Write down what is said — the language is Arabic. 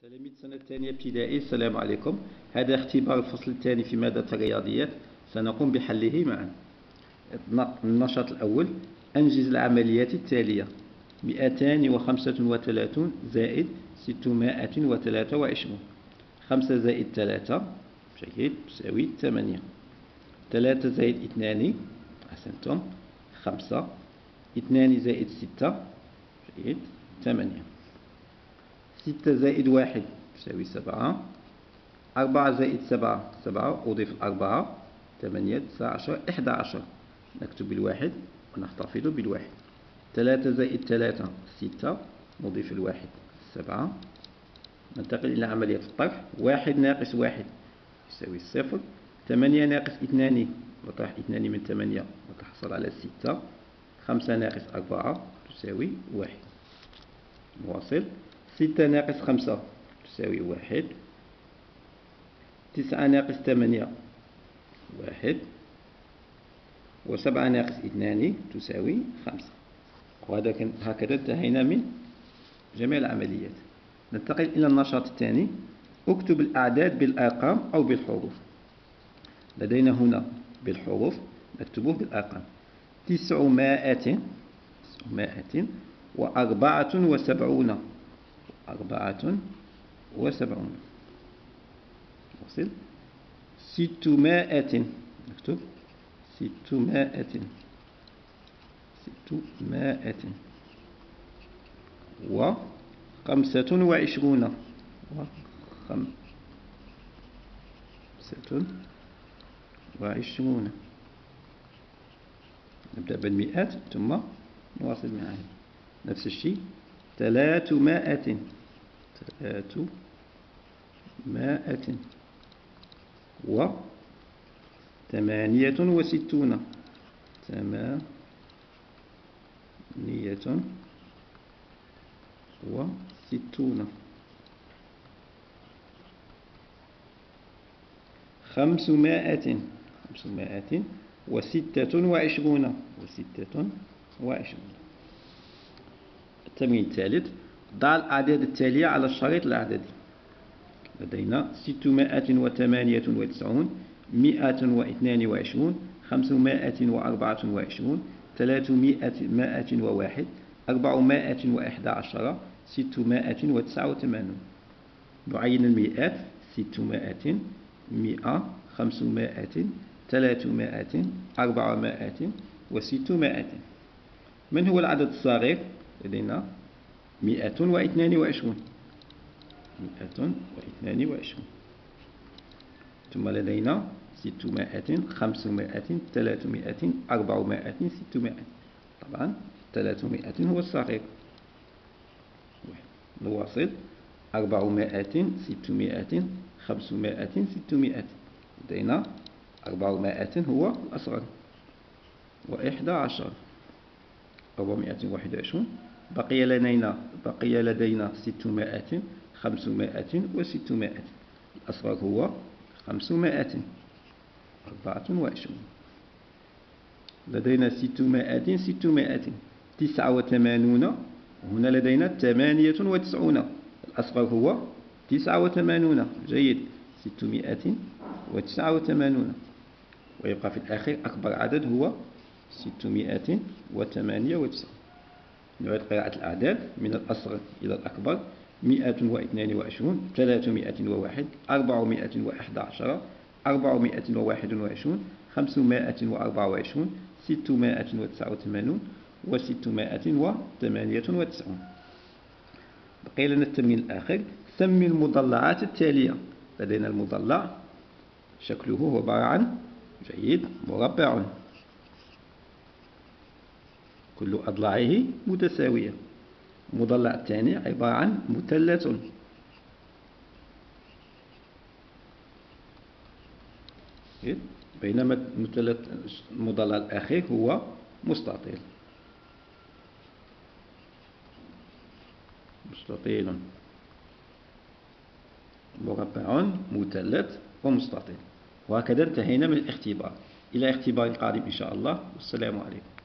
تلاميذ السنة الثانية ابتدائي، السلام عليكم. هذا اختبار الفصل الثاني في مادة الرياضيات، سنقوم بحله معا. النشاط الأول: أنجز العمليات التالية: 235 زائد 623. 5 زائد 3 جيد تساوي 8. 3 زائد 2 أحسنتم 5. 2 زائد 6 جيد 8. 6 زائد 1 تساوي 7. 4 زائد 7 7 أضيف 4 8 19 11. نكتب بالواحد ونحتفظ بالواحد. 3 زائد 3 6 نضيف الواحد 7. ننتقل إلى عملية الطرح. 1 ناقص 1 يساوي 0. 8 ناقص 2 نطرح 2 من 8 وتحصل على 6. 5 ناقص 4 تساوي 1. نواصل. 6 ناقص 5 تساوي 1. 9 ناقص 8 1. و7 ناقص 2 تساوي 5. هكذا انتهينا من جميع العمليات. ننتقل إلى النشاط الثاني: اكتب الأعداد بالأرقام أو بالحروف. لدينا هنا بالحروف، نكتبه بالأرقام. 974. 74 نصل. 600 نكتب 600 و 25 نبدأ بالمئات ثم نواصل معها. نفس الشيء 300 و 68 500 و26. التمرين الثالث: ضع الأعداد التالية على الشريط العددي. لدينا 698 122 524 301 411 689. نعين المئات: 600 100 500 300 400 و600. من هو العدد الصغير؟ لدينا 122. ثم لدينا 600 500 300 400 600. طبعا 300 هو الصغير. نواصل. 400 600 500 600. لدينا 400 هو الأصغر. و11 421. بقي لدينا 600 500 و600. الأصغر هو 500 24. لدينا 600 89. هنا لدينا 98. الأصغر هو 89 جيد 689. ويبقى في الآخر أكبر عدد هو 698. نعيد قراءة الأعداد من الأصغر إلى الأكبر: 122 301 411 421 524 689 و698. بقي لنا التمرين الآخر: سمي المضلعات التالية. لدينا المضلع شكله عبارة عن جيد مربع، كل أضلاعه متساوية. المضلع الثاني عبارة عن مثلث. بينما المضلع الأخير هو مستطيل. مربع مثلث ومستطيل. وهكذا انتهينا من الاختبار. إلى اختبار قادم إن شاء الله، والسلام عليكم.